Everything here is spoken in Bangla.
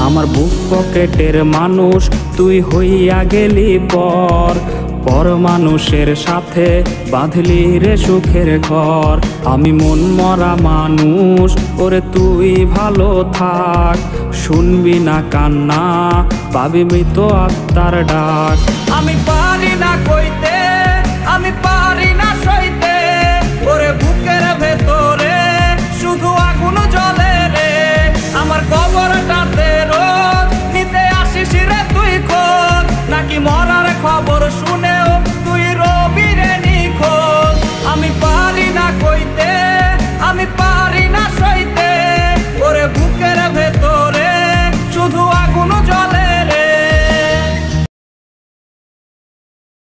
আমার বুক পকেটের মানুষ তুই হইয়া গেলি পর মানুষের সাথে বাঁধলি রে সুখের ঘর। আমি মন মরা মানুষ, ওরে তুই ভালো থাক, শুনবি না কান্না, পাবি মৃত আত্মার ডাক। আমি পারি না কইতে, আমি